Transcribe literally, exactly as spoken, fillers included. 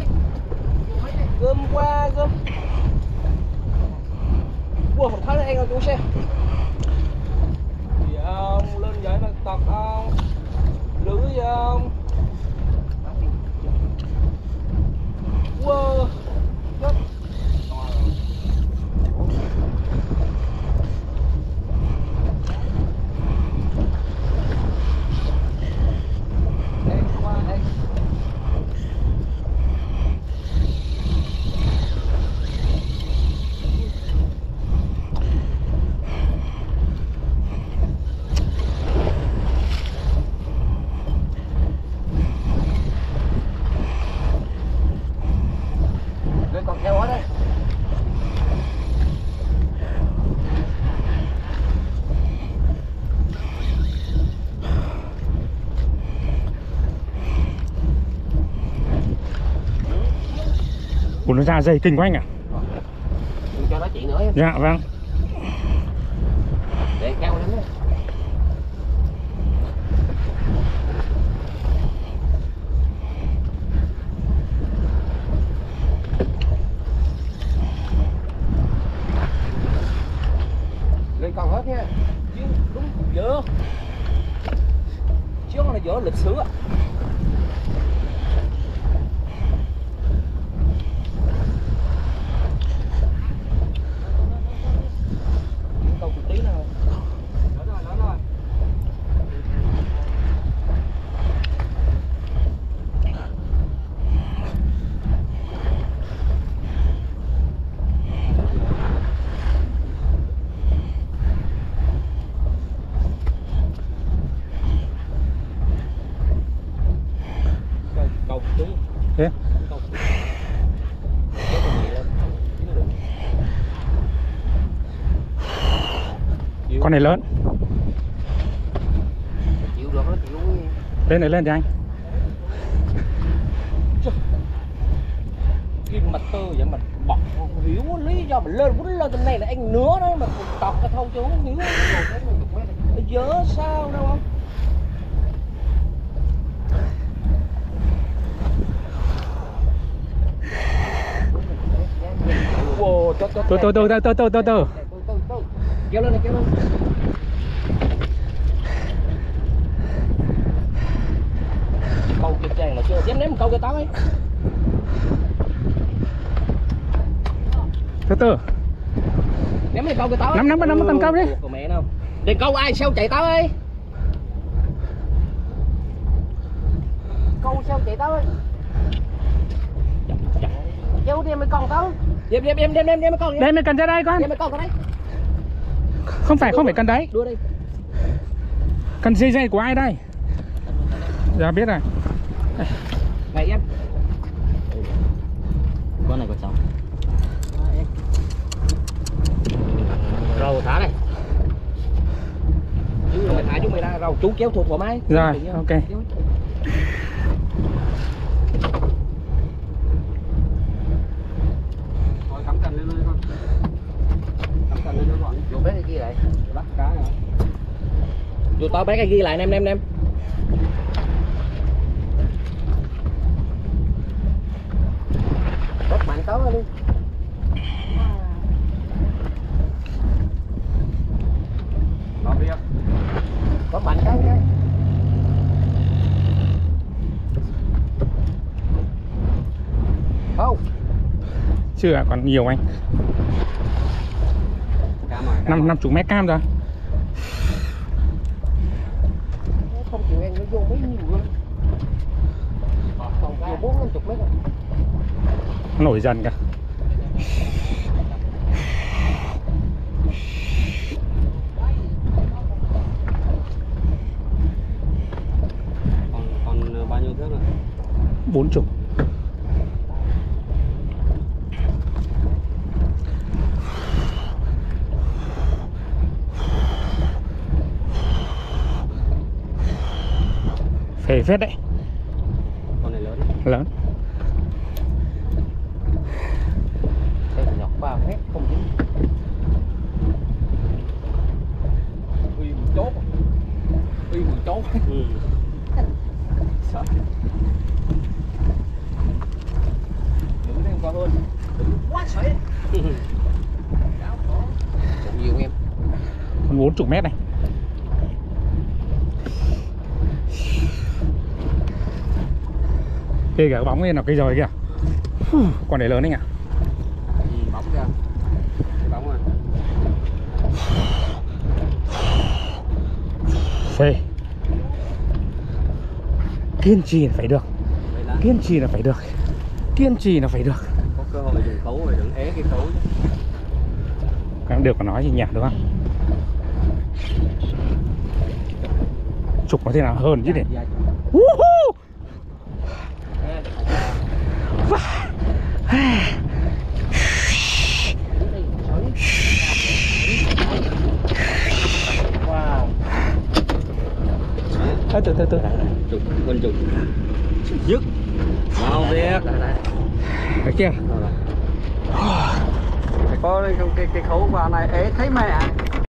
Gom qua gom. Wow, không thấy anh ở chỗ xe. Gì không? Lên vậy mà tật không? Lưỡi gì không? Wow. Chết. Ủa nó ra dày kinh quá anh ạ. Đừng cho nó chị nữa em. Dạ vâng. Để cao lắm đấy. Lên còn hết nha. Chứ đúng dở. Chứ nó dở lịch sử ạ. Thế con này lớn. Chịu được nó chịu. Lên này lên cho anh. Kim mặt tơ vậy mà bọc không hiểu lý do mà lên quýnh lên trên này là anh nữa đó mà tọt cái thâu chứ không hiểu. Dở sao đâu không? Wow, từ từ từ từ từ từ từ từ từ kéo lên này, kéo lên. Câu kia chàng là chưa dám ném một câu kia tao ấy. từ từ Ném cái câu kia tao. nắm nắm nắm tầm câu đi. Mẹ đâu. Đừng câu ai sao chạy tao ơi. Câu sao chạy tao ơi. Kéo đi mày con tao. Đem đem đem đem đem đem con. Đây mày cần ra đây con. Đem mày con vào đây. Không phải không phải cần đấy. Đưa đi. Cần dây dây của ai đây? Dạ biết rồi. Này em. Con này còn sống. Rồi thả đây. Chứ mày thả chúng mày ra rồi chú kéo thuộc thoải mái. Rồi, ok. Rồi cắm cần lên lên con. Cắm cần lên con. Vô bé cái ghi lại. Bắt cá rồi. Vô to bé cái ghi lại em em em. Bóp mạnh tấu luôn. Nó biết. Bóp mạnh tấu nha. Không. Chưa còn nhiều anh. Năm năm chục mét cam rồi. Không chịu em nó vô mấy nhiều luôn. Còn vô bốn năm chục mét rồi. Nổi dần cả. Còn còn bao nhiêu thước rồi? Bốn chục. Phê phết đấy. Con này lớn. Lớn. Đây là nhọc ba mét không dính. Uy một chốt. Uy một chốt. Ừ. Sợ. bốn mươi mét này. Kìa cả bóng này là cây rồi kìa. Con này lớn đấy nhỉ. Gì bóng kìa. Bóng rồi. Phê. Kiên trì là phải được. Kiên trì là phải được. Kiên trì là phải được. Có cơ hội đừng cấu rồi đừng ế cái cấu chứ. Cái được mà nói gì nhỉ đúng không? Chụp nó thế nào hơn chứ nhỉ. Woohoo! Wow. Từ từ từ từ. Chụp con chụp. Dứt. Mau việc. Cái kia. Phải có cái cái cái khấu vào này ế thấy mẹ.